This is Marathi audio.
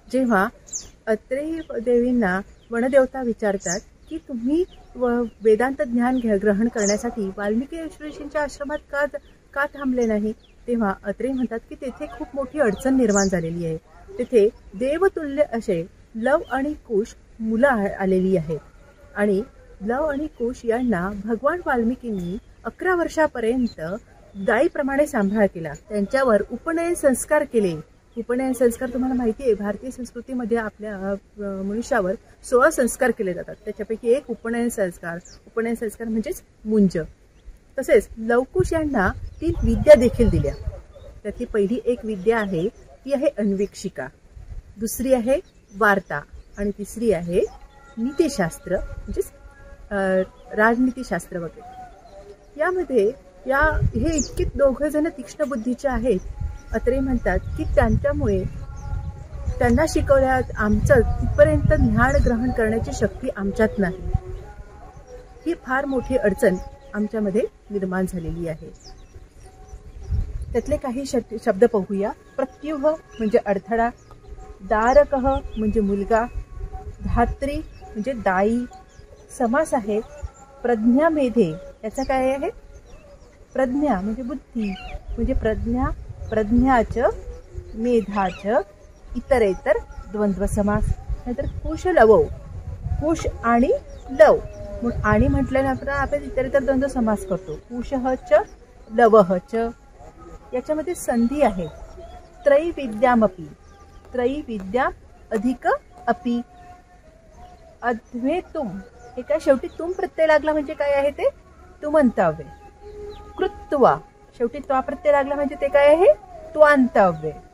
जेव्हा अत्रेय देवींना वनदेवता विचारतात की तुम्ही वेदांत ज्ञान ग्रहण करण्यासाठी वाल्मिकी ऋषींच्या आश्रमात का थांबले नाही, तेव्हा अत्रेय म्हणतात की तेथे खूप मोठी अडचण निर्माण झालेली आहे. तेथे देवतुल्य असे लव आणि कुश मुलं आलेली आहेत आणि लव आणि कुश यांना भगवान वाल्मिकींनी 11 वर्षापर्यंत गायीप्रमाणे सांभाळ केला. त्यांच्यावर उपनयन संस्कार केले. उपनयन संस्कार तुम्हाला माहिती आहे, भारतीय संस्कृतीमध्ये आपल्या मनुष्यावर 16 संस्कार केले जातात. त्याच्यापैकी एक उपनयन संस्कार म्हणजेच मुंज. तसेच लवकुश यांना 3 विद्या देखील दिल्या. त्यातली पहिली एक विद्या आहे ती आहे अन्वेक्षिका, दुसरी आहे वार्ता आणि तिसरी आहे नीतिशास्त्र म्हणजेच राजनीतिशास्त्र वगैरे. यामध्ये हे इतके दोघे जण तीक्ष्ण बुद्धीचे आहेत. अत्रेय म्हणतात की त्यांच्यामुळे त्यांना शिकवल्यात आमचं तिथपर्यंत ज्ञान ग्रहण करण्याची शक्ती आमच्यात नाही. ही फार मोठी अडचण आमच्यामध्ये निर्माण झालेली आहे. त्यातले काही शब्द पाहूया. प्रत्युह म्हणजे अडथळा, दारकः म्हणजे मुलगा, धात्री म्हणजे दाई. समास आहे प्रज्ञा मेधे. याचा काय आहे? प्रज्ञा म्हणजे बुद्धी, म्हणजे प्रज्ञाच मेधाच इतरेतर द्वंद्व समास. नाहीतर कुश लवौ, कुश आणि लव आणि म्हटल्यानंतर आपण इतरेतर द्वंद्व समास करतो. कुशः च लवः च. याच्यामध्ये संधी आहे त्रैविद्यामपि, त्रैविद्याम अधिक अपि. अद्वेतुम हे काय शेवटी तुम प्रत्यय लागला म्हणजे काय आहे ते तुमंतव्य. कृत्वा शेवटी त्वा प्रत्यय लागला म्हणजे ते काय आहे त्वांतव्य.